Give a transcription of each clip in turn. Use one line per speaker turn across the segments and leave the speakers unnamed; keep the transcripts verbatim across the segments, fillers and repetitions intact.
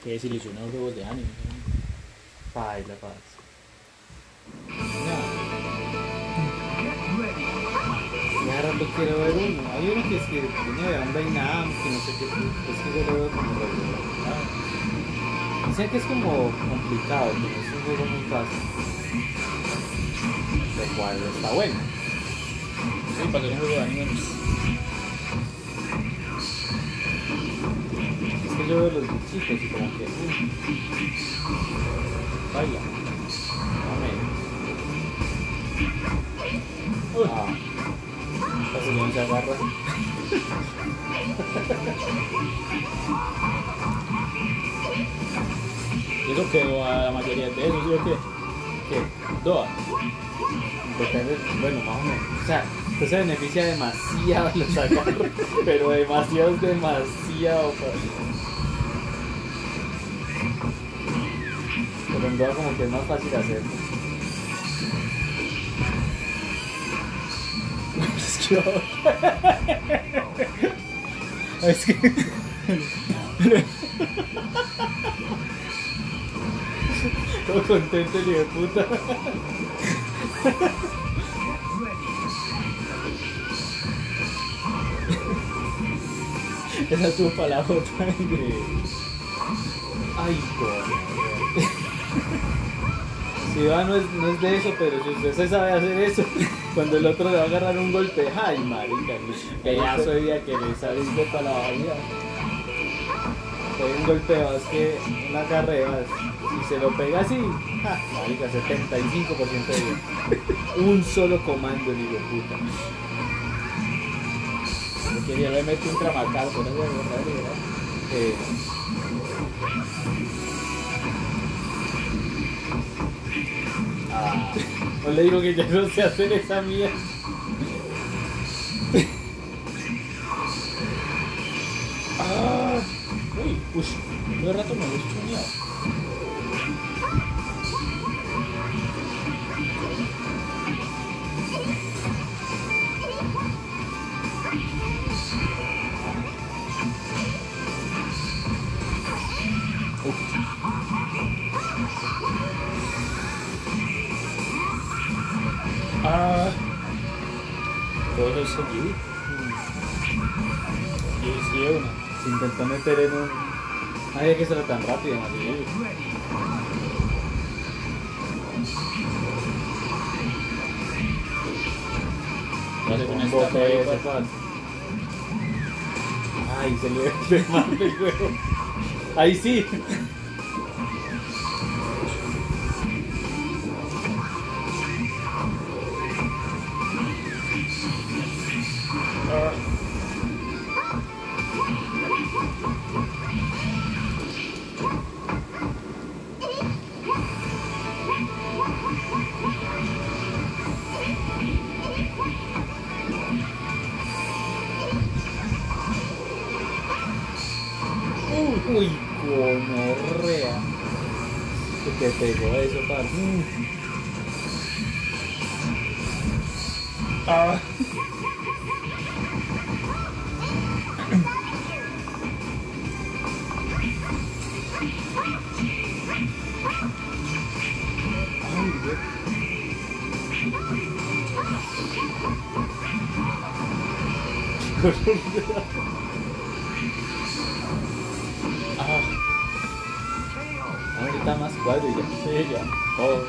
que desilusiona los juegos de anime.
Baila, paz.
No.
Ya rato quiero ver uno. Hay uno que es que tiene de onda y nada, que no sé qué. Es que yo lo veo como regular. Dicen que es como complicado, que no es un juego muy fácil. Lo cual está bueno.
Sí, para hacer un juego de anime.
Es que yo veo los bichitos y como que. Uh, baila. Dame. Ah. Esta señora se agarra.
Y eso quedó a la mayoría de eso, ¿sí o qué?
¿Qué?
Doa.
Depende, bueno, más o menos. O sea, esto se beneficia demasiado los agarros, pero demasiado es demasiado fácil. Pero en Doa como que es más fácil hacerlo.
Es que... es que...
Todo contento el hijo de puta.
Esa estuvo para la otra.
Ay, coño. Si va, no es, no es de eso, pero si usted se sabe hacer eso, cuando el otro le va a agarrar un golpe, ay, marica, pedazo de día que le saliste para la bahía. Fue un golpeo, es que una carrera, si se lo pega así, ja, marica, setenta y cinco por ciento de vida. Un solo comando, el hijo de puta.
Porque yo le metí un tramacal, pero es de verdad,
Eh, ah, no le digo que ya no sé hacer esa mierda.
Ah, uy, uy, todo el rato me lo he chuneado. Ah, todo eso seguido. Y sí, una.
Se intentó meter en un... Ay, hay que hacerlo tan rápido, marica.
Va a ser una
Un bote
estatua ahí,
ese,
pa.
parce. Ay, se le ve mal el juego. Ahí sí.
Ah.
Uy, gonorrea. Que te pegó eso, parce.
Ah.
Ay, güey.
Ah.
Ahorita más cuadro y ya.
Sí, ya.
Oh.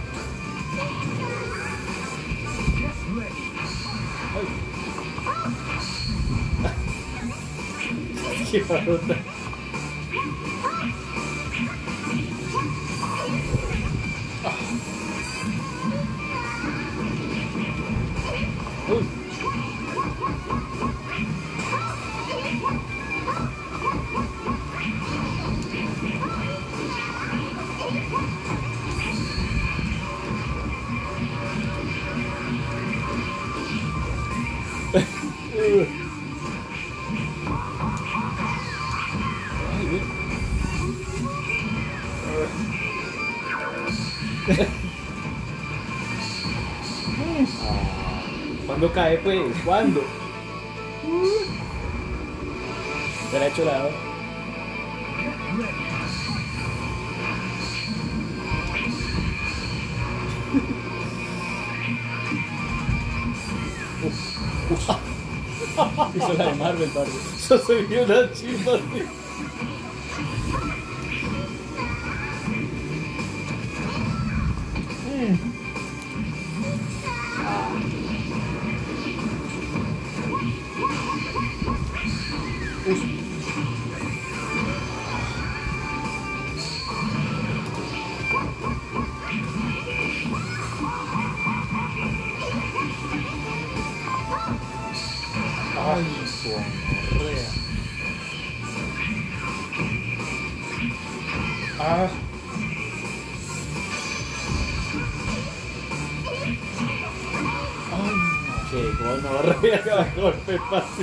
Ay. Qué barota. Uy. Ay, güey. Ah, ¿cuándo cae, pues? ¿Cuándo?
Se la he hecho la... visto la de Marvel, parce.
Yo soy una chimba, tío. Ay, gonorrea. Ah. Ay, qué gonorrea cada golpe, parce.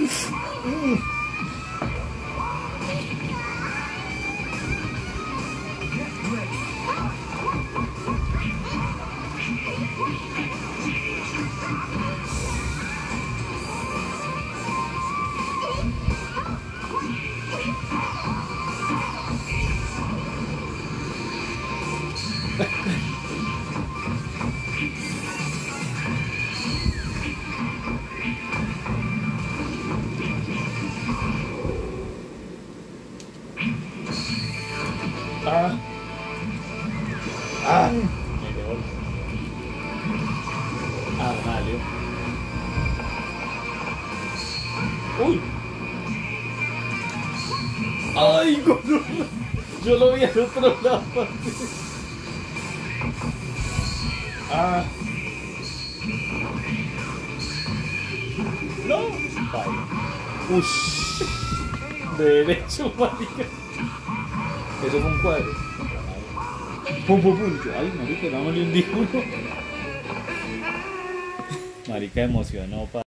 Ah. Ah. Me pegó. Ah, Mario. Uy. Ay, gonorrea. Yo lo vi al otro lado. Ah. No. Vaya. Ush. De derecho, marica. Eso fue un cuadro. Pum, pum, pum. Ay, marica, dámosle un dibujo. Marica emocionó, pa.